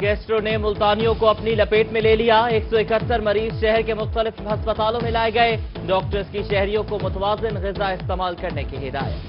Gastro ने मुल्तानियों को अपनी लपेट में ले लिया। 171 मरीज शहर के मुख्तलिफ अस्पतालों में लाए गए। डॉक्टर्स की शहरियों को मुतवाज़िन ग़िज़ा इस्तेमाल करने की हिदायत।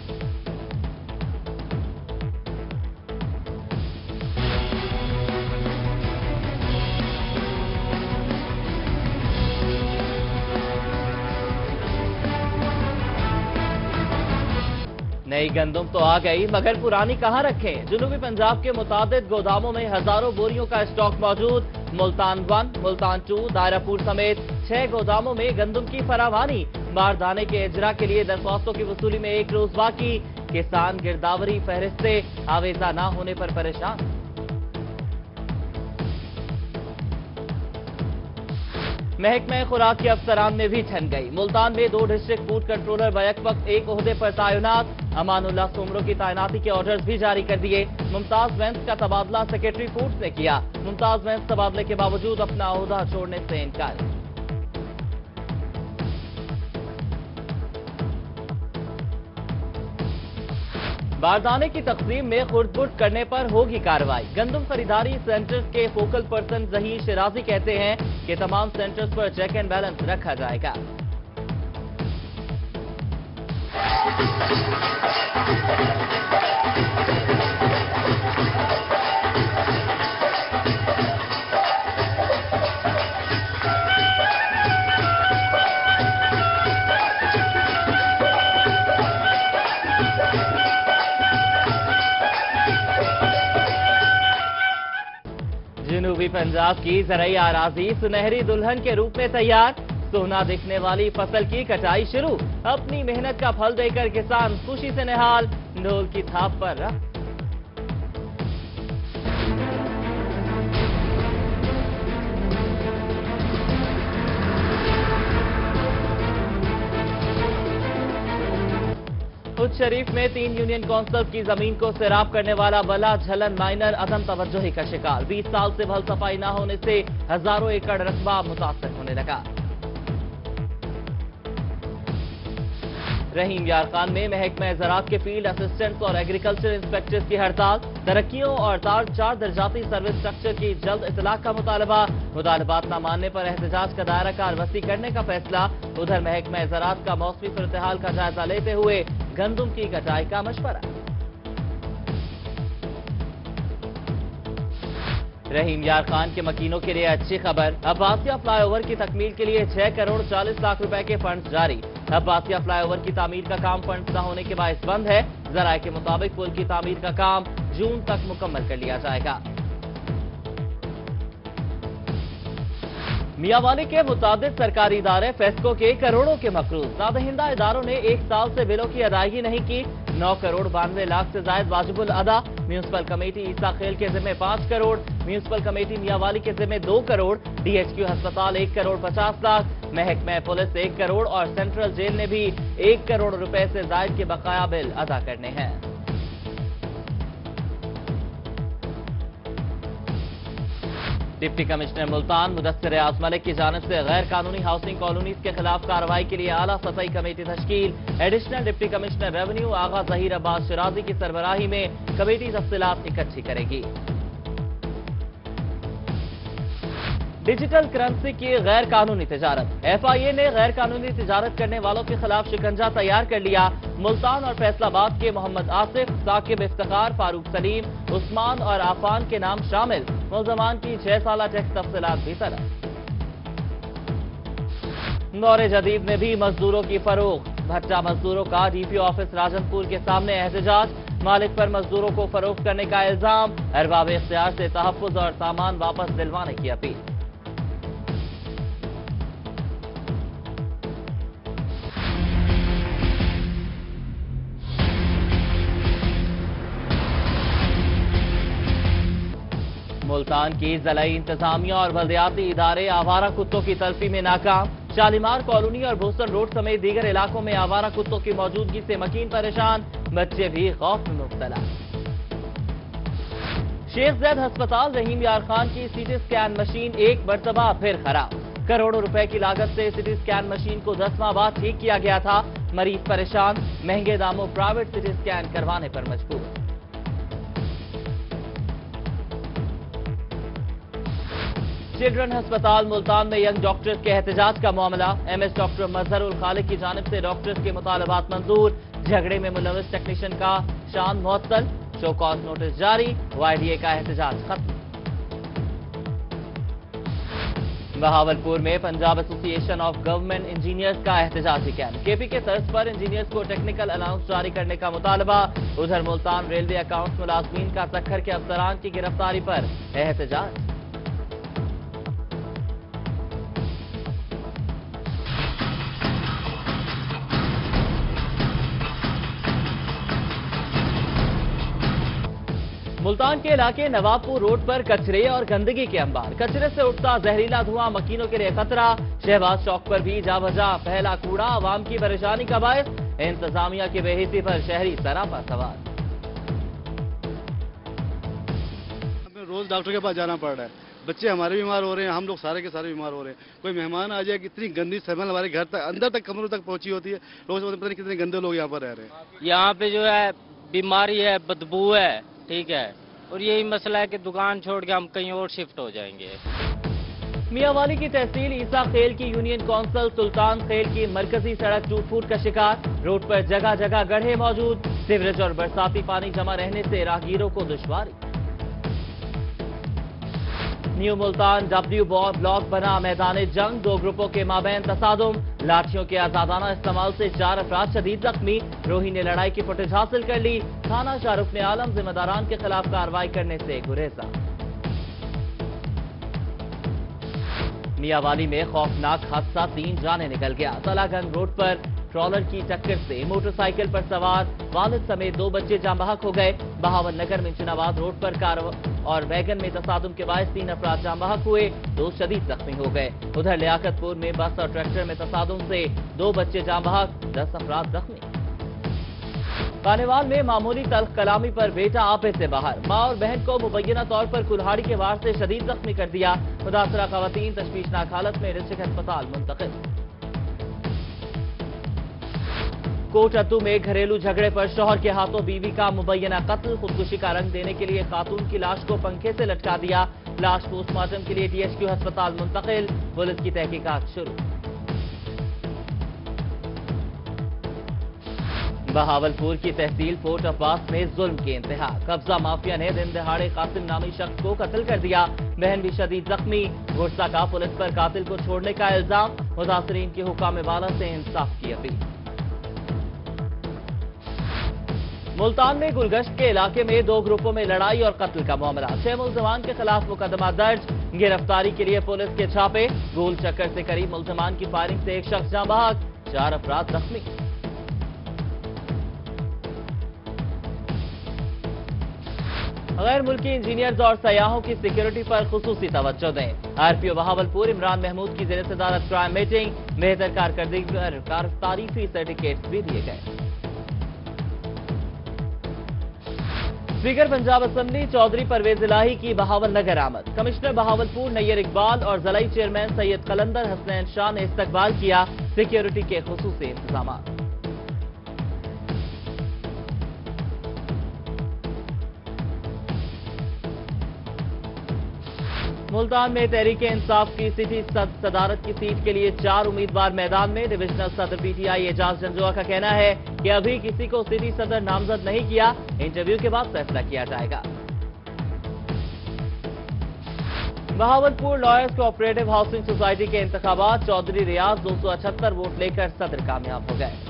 नई गंदम तो आ गई मगर पुरानी कहां रखें। जनूबी पंजाब के मुतादिद गोदामों में हजारों बोरियों का स्टॉक मौजूद। मुल्तान 1, मुल्तान 2, दायरापुर समेत 6 गोदामों में गंदम की फरावानी। बारदाने के इजरा के लिए दरख्वास्तों की वसूली में 1 रोज बाकी। किसान गिरदावरी फहरिस्त से आवेजा न होने पर परेशान। महकमा खुराक के अफसरान में भी ठन गई। मुल्तान में 2 डिस्ट्रिक्ट फूड कंट्रोलर बैक वक्त एक ओहदे पर तैनात। अमानुल्लाह सुमरों की तैनाती के ऑर्डर्स भी जारी कर दिए। मुमताज वेंस का तबादला सेक्रेटरी फूड्स ने किया। मुमताज वेंस तबादले के बावजूद अपना ओहदा छोड़ने से इनकार। बारदाने की तकसीम में खुर्द-बुर्द करने पर होगी कार्रवाई। गंदम खरीदारी सेंटर्स के फोकल पर्सन ज़हीर शिराजी कहते हैं कि तमाम सेंटर्स पर चेक एंड बैलेंस रखा जाएगा। जनूबी पंजाब की ज़राई आराजी सुनहरी दुल्हन के रूप में तैयार। सोना दिखने वाली फसल की कटाई शुरू। अपनी मेहनत का फल देकर किसान खुशी से निहाल। ढोल की थाप पर रख। उच्च शरीफ में 3 यूनियन काउंसिल की जमीन को सैराब करने वाला बला झलन माइनर अदम तवज्जोही का शिकार। 20 साल से भल सफाई न होने से हजारों एकड़ रकबा मुतासर होने लगा। रहीम यार खान में महकमा ज़राअत के फील्ड असिस्टेंट्स और एग्रीकल्चर इंस्पेक्टर्स की हड़ताल। तरक्कियों और 4 दर्जाती सर्विस स्ट्रक्चर की जल्द इतलाक का मुतालबा। मुतालबात न मानने पर एहतजाज का दायरा कार वसी करने का फैसला। उधर महकमा ज़राअत का मौसमी सूरत-ए-हाल का जायजा लेते हुए गंदम की कटाई का मशवरा। रहीम यार खान के मकीनों के लिए अच्छी खबर। अब्बासिया फ्लाईओवर की तकमील के लिए 6 करोड़ 40 लाख रुपए के फंड जारी। अब्बासिया फ्लाईओवर की तामीर का काम फंड न होने के बायस बंद है। ज़राए के मुताबिक पुल की तामीर का काम जून तक मुकम्मल कर लिया जाएगा। मियांवाली के मुताबिक सरकारी इदारे फेस्को के करोड़ों के मकरूज। नादहिंदा इदारों ने 1 साल से बिलों की अदायगी नहीं की। 9 करोड़ 92 लाख से जायद वाजिबुल अदा। म्यूनिसिपल कमेटी ईसा खेल के जिम्मे 5 करोड़। म्यूनिसिपल कमेटी मियांवाली के जिम्मे 2 करोड़। DHQ अस्पताल 1 करोड़ 50 लाख। महकमा पुलिस 1 करोड़ और सेंट्रल जेल ने भी 1 करोड़ रुपए से जायद के बकाया बिल अदा करने हैं। डिप्टी कमिश्नर मुल्तान मुदस्सिर रियाज मलिक की जानिब से गैर कानूनी हाउसिंग कॉलोनीज के खिलाफ कार्रवाई के लिए आला सतही कमेटी तश्कील। Additional deputy commissioner revenue Agha Zaheer Abbas Shirazi की सरबराही में कमेटी तफसीलात इकट्ठी करेगी। डिजिटल करेंसी की गैर कानूनी तिजारत। FIA ने गैर कानूनी तिजारत करने वालों के खिलाफ शिकंजा तैयार कर लिया। मुल्तान और फैसलाबाद के मोहम्मद आसिफ, साकिब इफ्तिखार, फारूक सलीम, उस्मान और आफान के नाम शामिल। मुलजमान की 6 साला टैक्स तफसीलात भी तलब। दौरे जदीद में भी मजदूरों की फरोख्त। भट्टा मजदूरों का DPO ऑफिस राजनपुर के सामने एहतजाज। मालिक पर मजदूरों को फरोख्त करने का इल्जाम। अरबाब इख्तियार से तहफ्फुज और सामान वापस दिलवाने की अपील। मुल्तान की ज़िलाई इंतजामिया और बल्दियाती इदारे आवारा कुत्तों की तल्फी में नाकाम। शालीमार कॉलोनी और भूसन रोड समेत दीगर इलाकों में आवारा कुत्तों की मौजूदगी से मकीन परेशान। बच्चे भी खौफ में मुब्तला। शेख ज़ैद अस्पताल रहीम यार खान की CT स्कैन मशीन एक मरतबा फिर खराब। करोड़ों रुपए की लागत से CT स्कैन मशीन को 10वां बार ठीक किया गया था। मरीज परेशान। महंगे दामों प्राइवेट CT स्कैन करवाने पर मजबूर। चिल्ड्रन अस्पताल मुल्तान में यंग डॉक्टर्स के एहतजाज का मामला। एमएस डॉक्टर मजहरुल खालिक की जानिब से डॉक्टर्स के मुतालबात मंजूर। झगड़े में मुलविस टेक्नीशियन का शान मुअत्तल। शो कॉज नोटिस जारी। वाईडीए का एहतजाज खत्म। बहावलपुर में Punjab association of government engineers का एहतजाजी कैंप। केपी के तर्ज पर इंजीनियर्स को टेक्निकल अलाउंस जारी करने का मुतालबा। उधर मुल्तान रेलवे अकाउंट्स मुलाजमीन का सक्खर के अफसरान की गिरफ्तारी पर एहतजाज। मुल्तान के इलाके नवाबपुर रोड पर कचरे और गंदगी के अंबार। कचरे से उठता जहरीला धुआं मकीनों के लिए खतरा। शहबाज चौक पर भी जा बजा फैला कूड़ा आवाम की परेशानी का बायस। इंतजामिया की बेहिसी पर शहरी सरापा सवाल। हमें रोज डॉक्टर के पास जाना पड़ रहा है। बच्चे हमारे बीमार हो रहे हैं, हम लोग सारे के सारे बीमार हो रहे हैं। कोई मेहमान आ जाए, कितनी गंदी स्मेल हमारे घर तक अंदर तक कमरों तक पहुंची होती है। लोग पता नहीं कितने गंदे लोग यहाँ पर रह रहे हैं। यहाँ पे जो है बीमारी है, बदबू है, ठीक है, और यही मसला है कि दुकान छोड़ के हम कहीं और शिफ्ट हो जाएंगे। मियांवाली की तहसील ईसा खेल की यूनियन काउंसिल सुल्तान खेल की मरकजी सड़क टूट फूट का शिकार। रोड पर जगह जगह गड्ढे मौजूद। सीवरेज और बरसाती पानी जमा रहने से राहगीरों को दुश्वारी। न्यू मुल्तान डब्ल्यू ब्लॉक बना मैदान जंग। दो ग्रुपों के माबैन तसादुम। लाठियों के आजादाना इस्तेमाल से 4 अफराद शदीद जख्मी। रोही ने लड़ाई की फुटेज हासिल कर ली। थाना शाहरुख आलम जिम्मेदारान के खिलाफ कार्रवाई करने से गुरेजा। मियांवाली में खौफनाक हादसा, 3 जाने निकल गया। तलागंग रोड पर ट्रॉलर की टक्कर से मोटरसाइकिल पर सवार वालिद समेत 2 बच्चे जाम बहक हो गए। बहावल नगर में चिनाबाद रोड पर कार और वैगन में तसादुम के बायस 3 अफराद जाम बहक हुए, 2 शदीद जख्मी हो गए। उधर लियाकतपुर में बस और ट्रैक्टर में तसादुम से 2 बच्चे जाम बहक, 10 अफराद जख्मी। कानेवाल में मामूली तल्ख कलामी पर बेटा आपे से बाहर। मां और बहन को मुबैना तौर पर कुल्हाड़ी के वार से शदीद जख्मी कर दिया। मुतासरा खवातीन तशवीशनाक हालत में डिस्ट्रिक्ट अस्पताल मुंतकिल। कोटअद्दू में घरेलू झगड़े पर शौहर के हाथों बीवी का मुबैना कत्ल। खुदकुशी का रंग देने के लिए खातून की लाश को पंखे से लटका दिया। लाश पोस्टमार्टम के लिए टीएचक्यू अस्पताल मुंतकिल। पुलिस की तहकीकात शुरू। बहावलपुर की तहसील फोर्ट अब्बास में जुल्म की इंतहा। कब्जा माफिया ने दिन दहाड़े कासिम नामी शख्स को कत्ल कर दिया। बहन भी शदीद जख्मी। गुस्सा का पुलिस पर कातिल को छोड़ने का इल्जाम। मुतासरीन की हुकाम वाला से इंसाफ की अपील। मुल्तान में गुलगश्त के इलाके में 2 ग्रुपों में लड़ाई और कत्ल का मामला। 6 मुल्जमान के खिलाफ मुकदमा दर्ज। गिरफ्तारी के लिए पुलिस के छापे। गोल चक्कर से करीब मुल्जमान की फायरिंग से 1 शख्स जाम बहक, 4 अफराद जख्मी। गैर मुल्की इंजीनियर्स और सयाहों की सिक्योरिटी पर खुसूसी तवज्जो दें। आरपीओ बहावलपुर इमरान महमूद की ज़ेर सदारत क्राइम मीटिंग। बेहतर कारकर्दगी पर तारीफी सर्टिफिकेट्स भी दिए गए। स्पीकर पंजाब असेंबली चौधरी परवेज इलाही की बहावल नगर आमद। कमिश्नर बहावलपुर नैयर इकबाल और जलाई चेयरमैन सैयद कलंदर हसनैन शाह ने इस्तकबाल किया। सिक्योरिटी के खुसूसी इंतजाम। मुल्तान में तहरीक इंसाफ की सिटी सदारत की सीट के लिए 4 उम्मीदवार मैदान में। डिविजनल सदर पीटीआई एजाज जंजुआ का कहना है कि अभी किसी को सिटी सदर नामजद नहीं किया, इंटरव्यू के बाद फैसला किया जाएगा। Bahawalpur lawyers cooperative housing society के इंतखाबात। चौधरी रियाज 278 वोट लेकर सदर कामयाब हो गए।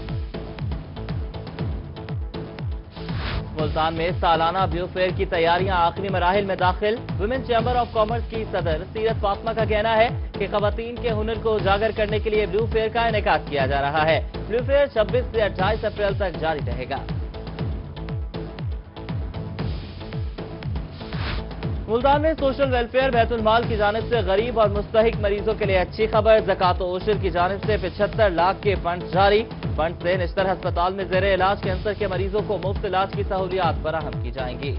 मुल्तान में सालाना ब्लू फेयर की तैयारियां आखिरी मराहिल में दाखिल। वुमेन चैम्बर ऑफ कॉमर्स की सदर सीरत फातिमा का कहना है कि खवातीन के हुनर को उजागर करने के लिए ब्लू फेयर का इनेकाद किया जा रहा है। ब्लू फेयर 26 से 28 अप्रैल तक जारी रहेगा। मुल्तान में सोशल वेलफेयर बैतुल माल की जानिब से गरीब और मुस्तहिक मरीजों के लिए अच्छी खबर। ज़कात और उशर की जानिब से 75 लाख के फंड जारी। फंड से निश्तर अस्पताल में ज़ेरे इलाज कैंसर के मरीजों को मुफ्त इलाज की सहूलियात फराहम की जाएंगी।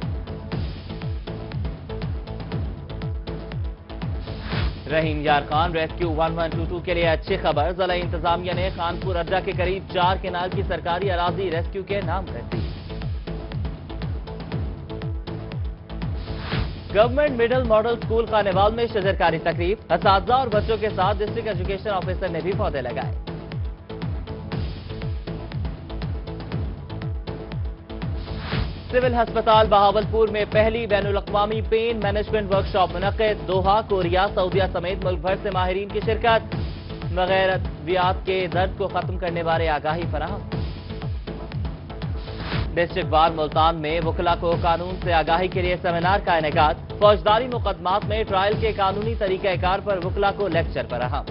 रहीम यार खान रेस्क्यू 1122 के लिए अच्छी खबर। जिला इंतजामिया ने खानपुर अड्डा के करीब 4 केनाल की सरकारी अराजी रेस्क्यू के नाम कर दी। Government middle model school Khanewal में शजरकारी तकरीब, असातिज़ा और बच्चों के साथ डिस्ट्रिक्ट एजुकेशन ऑफिसर ने भी पौधे लगाए। सिविल अस्पताल बहावलपुर में पहली बैनुल-अक़वामी पेन मैनेजमेंट वर्कशॉप मुनक़्क़िद, दोहा, कोरिया, सऊदीया समेत मुल्क भर से माहिरीन की शिरकत, बगैर अद्वियात के दर्द को खत्म करने बारे आगाही फराहम। डिस्ट्रिक्ट बार मुल्तान में वकला को कानून से आगाही के लिए सेमिनार का इनेकाद, फौजदारी मुकदमात में ट्रायल के कानूनी तरीक़ाकार पर वकला को लेक्चर फराहम।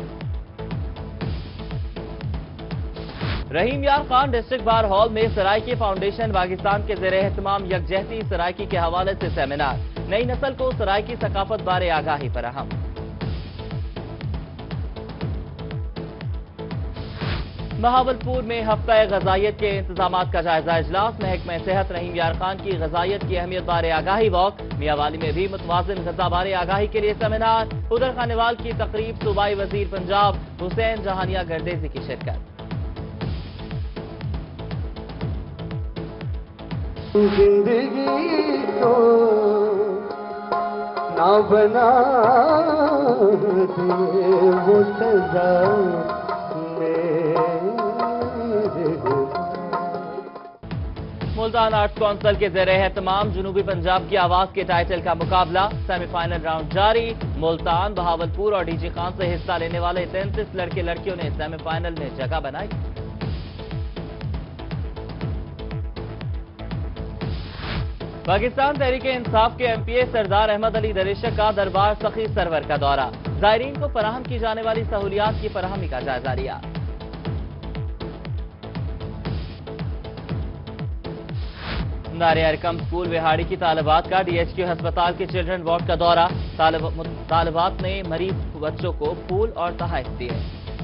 रहीम यार खान डिस्ट्रिक्ट बार हॉल में सराइकी फाउंडेशन पाकिस्तान के ज़ेरे एहतमाम यकजहती सराइकी के हवाले से सेमिनार, नई नस्ल को सराइकी सकाफत बारे आगाही फराहम। बहावलपुर में हफ्ता ग़ज़ाइयत के इंतजामात का जायजा इजलास, महकमा सेहत रहीम यार खान की ग़ज़ाइयत की अहमियत बारे आगाही वॉक, मियांवाली में भी मुतवाज़िन ग़ज़ा बारे आगाही के लिए सेमिनार, उधर खानेवाल की तकरीब सूबाई वज़ीर पंजाब हुसैन जहानिया गर्देजी की शिरकत। जिंदगी को ना बना दे वो सजा मुल्तान आर्ट्स काउंसिल के ज़ेरे एहतमाम जनूबी पंजाब की आवाज के टाइटल का मुकाबला, सेमीफाइनल राउंड जारी। मुल्तान, बहावलपुर और डीजी खान से हिस्सा लेने वाले 33 लड़के लड़कियों ने सेमीफाइनल में जगह बनाई। पाकिस्तान तहरीक इंसाफ के एमपीए सरदार अहमद अली दरिशक का दरबार सखी सरवर का दौरा, ज़ायरीन को फराहम की जाने वाली सहूलियात की फराहमी का जायजा लिया। नारे-अरकम स्कूल विहाड़ी की तालिबात का डीएचक्यू अस्पताल के चिल्ड्रन वार्ड का दौरा, तालिबात ने मरीज बच्चों को फूल और तोहफे दिए।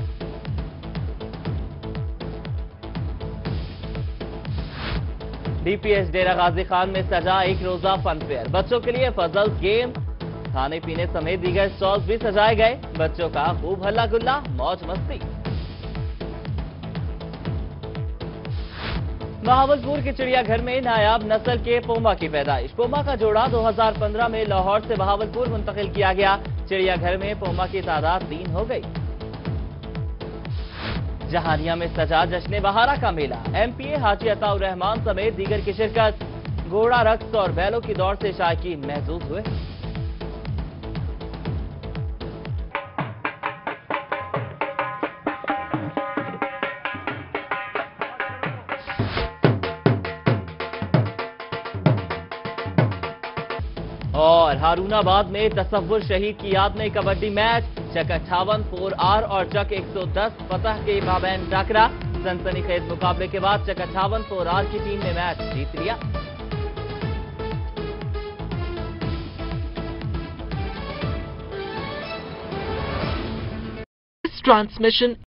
डीपीएस डेरा गाजी खान में सजा एक रोजा फन फेयर, बच्चों के लिए फजल गेम, खाने पीने समेत दीगर स्टॉल्स भी सजाए गए, बच्चों का खूब हल्ला गुल्ला, मौज मस्ती। बहावलपुर के चिड़ियाघर में नायाब नस्ल के पोमा की पैदाइश, पोमा का जोड़ा 2015 में लाहौर से बहावलपुर मुंतकिल किया गया, चिड़ियाघर में पोमा की तादाद 3 हो गई। जहानिया में सजा जश्न बहारा का मेला, एमपीए हाजी अताउर रहमान समेत दीगर की शिरकत, घोड़ा रक्स और बैलों की दौड़ से शायकीन महसूस हुए। और हारूनाबाद में तसव्वुर शहीद की याद में कबड्डी मैच, चक 58 4R और चक 110 फतह के माबैन टकरा, सनसनीखेज मुकाबले के बाद चक 58 4R की टीम ने मैच जीत लिया। This transmission